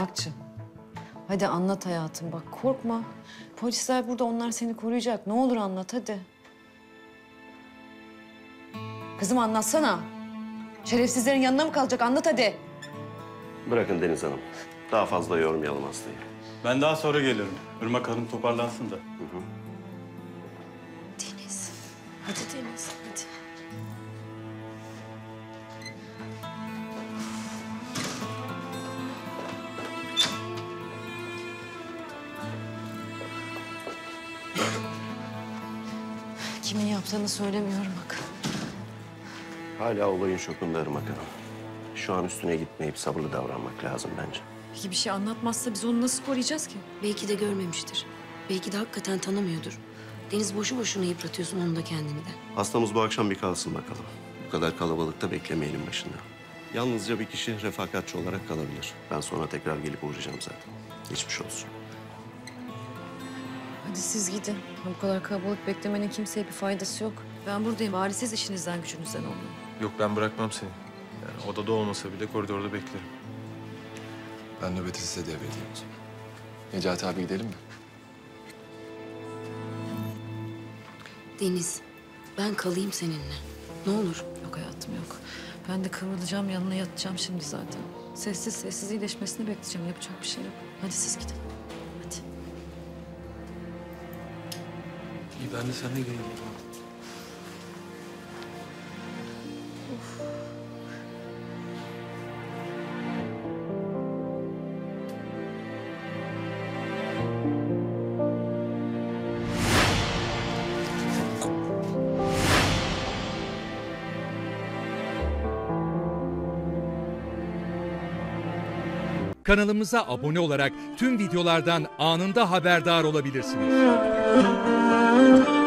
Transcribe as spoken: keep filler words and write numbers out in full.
Irmak'cığım. Hadi anlat hayatım, bak korkma. Polisler burada, onlar seni koruyacak. Ne olur anlat hadi. Kızım anlatsana. Şerefsizlerin yanına mı kalacak? Anlat hadi. Bırakın Deniz Hanım. Daha fazla yormayalım hastayı. Ben daha sonra gelirim. Irmak Hanım toparlansın da. Hı hı. Deniz. Hadi Deniz, hadi. Kimin yaptığını söylemiyorum bak. Hala olayın şokunda Irmak Hanım. Şu an üstüne gitmeyip sabırlı davranmak lazım bence. Peki bir şey anlatmazsa biz onu nasıl koruyacağız ki? Belki de görmemiştir. Belki de hakikaten tanımıyordur. Deniz boşu boşuna yıpratıyorsun onu da kendini de. Hastamız bu akşam bir kalsın bakalım. Bu kadar kalabalıkta beklemeyelim başında. Yalnızca bir kişi refakatçi olarak kalabilir. Ben sonra tekrar gelip uğrayacağım zaten. Geçmiş olsun. Hadi siz gidin. Bu kadar kalabalık beklemenin kimseye bir faydası yok. Ben buradayım. Bari siz işinizden gücünüzden olun. Yok ben bırakmam seni. Yani odada olmasa bile koridorda beklerim. Ben nöbeti size devredeyim o zaman. Necati abi gidelim mi? Deniz, ben kalayım seninle. Ne olur. Yok hayatım yok. Ben de kıvrılacağım, yanına yatacağım şimdi zaten. Sessiz sessiz iyileşmesini bekleyeceğim. Yapacak bir şey yok. Hadi siz gidin. Hadi. İyi ben de seninle geleyim. Kanalımıza abone olarak tüm videolardan anında haberdar olabilirsiniz.